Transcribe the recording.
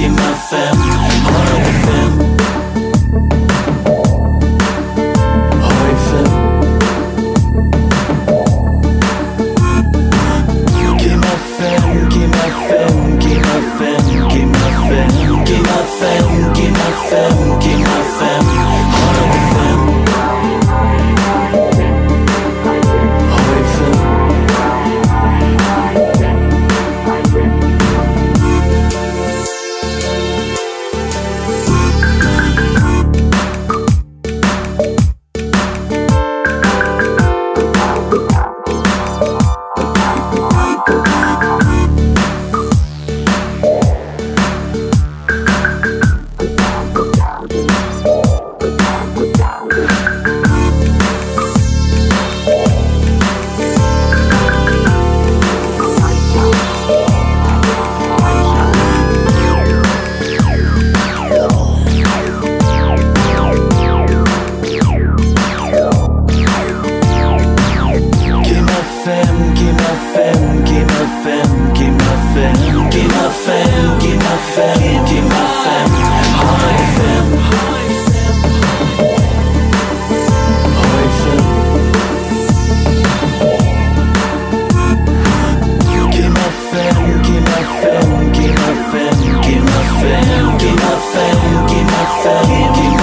giv mig 5. Høj 5. Høj 5. Giv mig 5, giv mig 5, giv mig 5, giv mig 5, giv mig 5, giv mig 5, giv mig 5. Høj 5. Høj 5. Give my fam, give my fam, give my fam, give my fam, give